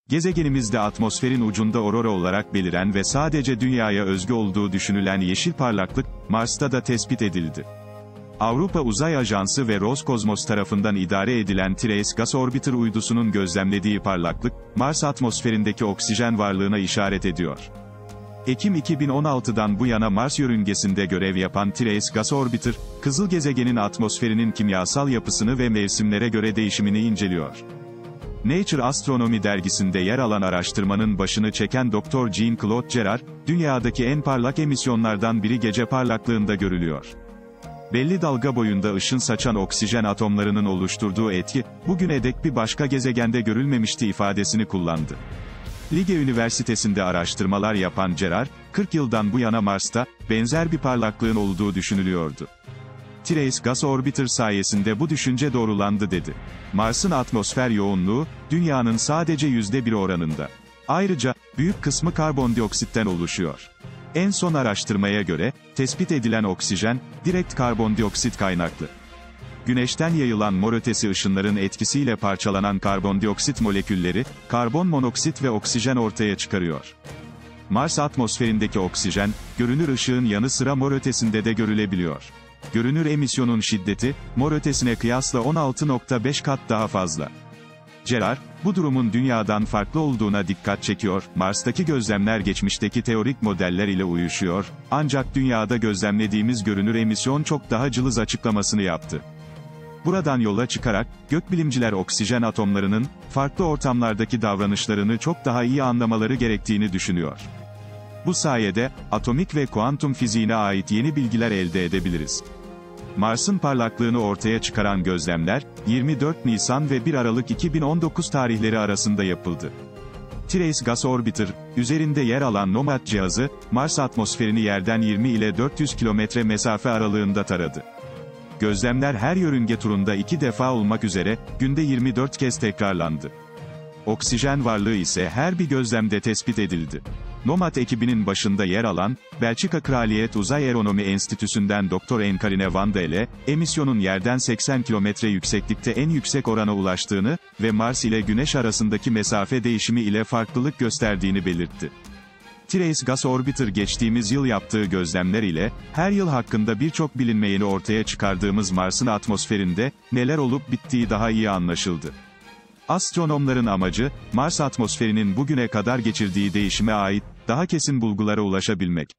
Gezegenimizde atmosferin ucunda aurora olarak beliren ve sadece Dünya'ya özgü olduğu düşünülen yeşil parlaklık, Mars'ta da tespit edildi. Avrupa Uzay Ajansı ve Roskosmos tarafından idare edilen TRACE Gas Orbiter uydusunun gözlemlediği parlaklık, Mars atmosferindeki oksijen varlığına işaret ediyor. Ekim 2016'dan bu yana Mars yörüngesinde görev yapan TRACE Gas Orbiter, kızıl gezegenin atmosferinin kimyasal yapısını ve mevsimlere göre değişimini inceliyor. Nature Astronomy dergisinde yer alan araştırmanın başını çeken Dr. Jean-Claude Gerard, dünyadaki en parlak emisyonlardan biri gece parlaklığında görülüyor. Belli dalga boyunda ışın saçan oksijen atomlarının oluşturduğu etki, bugüne dek bir başka gezegende görülmemişti ifadesini kullandı. Lige Üniversitesi'nde araştırmalar yapan Gerard, 40 yıldan bu yana Mars'ta, benzer bir parlaklığın olduğu düşünülüyordu. TRACE Gas Orbiter sayesinde bu düşünce doğrulandı dedi. Mars'ın atmosfer yoğunluğu, Dünya'nın sadece %1 oranında. Ayrıca, büyük kısmı karbondioksitten oluşuyor. En son araştırmaya göre, tespit edilen oksijen, direkt karbondioksit kaynaklı. Güneşten yayılan morötesi ışınların etkisiyle parçalanan karbondioksit molekülleri, karbon monoksit ve oksijen ortaya çıkarıyor. Mars atmosferindeki oksijen, görünür ışığın yanı sıra morötesinde de görülebiliyor. Görünür emisyonun şiddeti, morötesine kıyasla 16,5 kat daha fazla. Gerard, bu durumun Dünya'dan farklı olduğuna dikkat çekiyor, Mars'taki gözlemler geçmişteki teorik modeller ile uyuşuyor, ancak Dünya'da gözlemlediğimiz görünür emisyon çok daha cılız açıklamasını yaptı. Buradan yola çıkarak, gökbilimciler oksijen atomlarının, farklı ortamlardaki davranışlarını çok daha iyi anlamaları gerektiğini düşünüyor. Bu sayede, atomik ve kuantum fiziğine ait yeni bilgiler elde edebiliriz. Mars'ın parlaklığını ortaya çıkaran gözlemler, 24 Nisan ve 1 Aralık 2019 tarihleri arasında yapıldı. TRACE Gas Orbiter, üzerinde yer alan NOMAD cihazı, Mars atmosferini yerden 20 ile 400 kilometre mesafe aralığında taradı. Gözlemler her yörünge turunda 2 defa olmak üzere, günde 24 kez tekrarlandı. Oksijen varlığı ise her bir gözlemde tespit edildi. NOMAD ekibinin başında yer alan, Belçika Kraliyet Uzay Aeronomi Enstitüsü'nden Dr. Encarine van Delle, emisyonun yerden 80 kilometre yükseklikte en yüksek orana ulaştığını ve Mars ile Güneş arasındaki mesafe değişimi ile farklılık gösterdiğini belirtti. TRACE Gas Orbiter geçtiğimiz yıl yaptığı gözlemler ile, her yıl hakkında birçok bilinmeyeni ortaya çıkardığımız Mars'ın atmosferinde, neler olup bittiği daha iyi anlaşıldı. Astronomların amacı, Mars atmosferinin bugüne kadar geçirdiği değişime ait, daha kesin bulgulara ulaşabilmek.